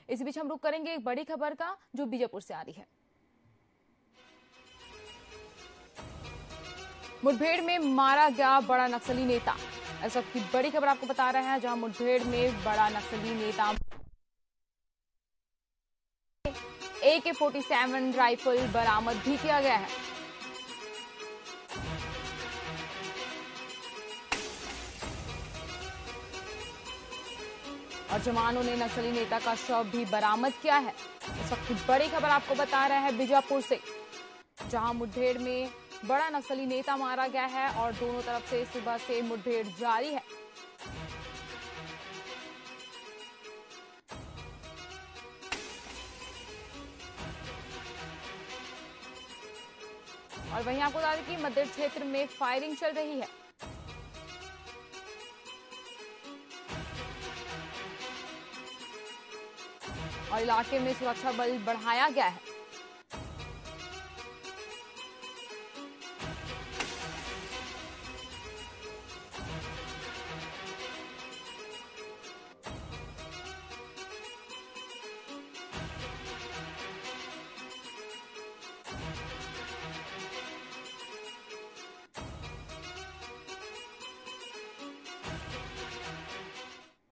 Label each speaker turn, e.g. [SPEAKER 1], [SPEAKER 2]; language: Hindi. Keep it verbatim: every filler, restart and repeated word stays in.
[SPEAKER 1] इसी बीच हम रुक करेंगे एक बड़ी खबर का जो बीजापुर से आ रही है। मुठभेड़ में मारा गया बड़ा नक्सली नेता, इस वक्त की बड़ी खबर आपको बता रहे हैं, जहां मुठभेड़ में बड़ा नक्सली नेता ए के फोर्टी सेवन राइफल बरामद भी किया गया है। और जवानों ने नक्सली नेता का शव भी बरामद किया है। इस वक्त की बड़ी खबर आपको बता रहे हैं बीजापुर से, जहां मुठभेड़ में बड़ा नक्सली नेता मारा गया है और दोनों तरफ से सुबह से मुठभेड़ जारी है। और वहीं आपको बता दें कि मध्य क्षेत्र में फायरिंग चल रही है। और इलाके में सुरक्षा बल बढ़ाया गया है।